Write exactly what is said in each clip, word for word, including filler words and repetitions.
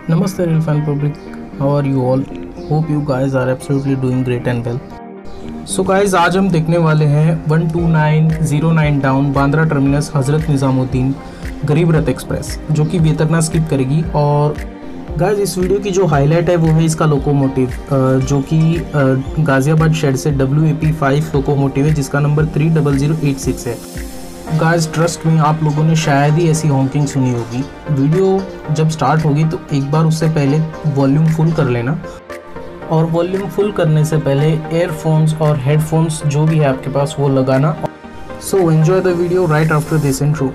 Namaste real fan public, how are you all? Hope you guys are absolutely doing great and well. So guys, आज हम देखने वाले हैं one two nine zero nine down Bandra terminus Hazrat Nizamuddin गरीब रथ express, जो कि वेतरना skip करेगी। और गाइस इस वीडियो की जो हाईलाइट है वो है इसका लोकोमोटिव, जो कि गाज़ियाबाद शेड से W A P five locomotive है, जिसका number three double zero eight six है। गाइस ट्रस्ट में आप लोगों ने शायद ही ऐसी हॉकिंग सुनी होगी। वीडियो जब स्टार्ट होगी तो एक बार उससे पहले वॉल्यूम फुल कर लेना, और वॉल्यूम फुल करने से पहले एयरफोन्स और हेडफोन्स जो भी है आपके पास वो लगाना। So enjoy the video right after this intro.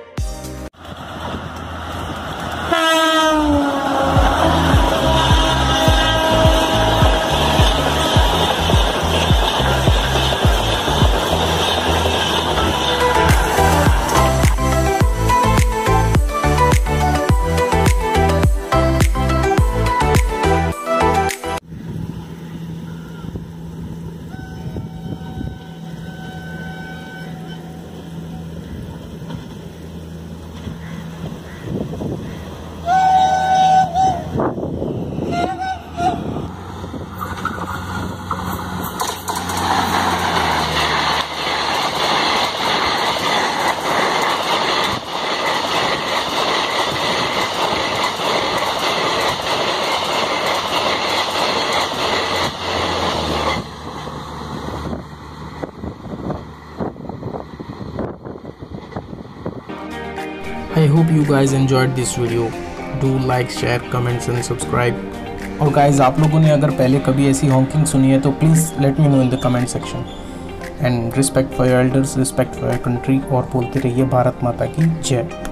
I hope you guys enjoyed this video. Do like, share, comments and subscribe. और guys आप लोगों ने अगर पहले कभी ऐसी हॉकिंग सुनी है तो please let me know in the comment section. And respect for your elders, respect for your country, और बोलते रहिए भारत माता की जय।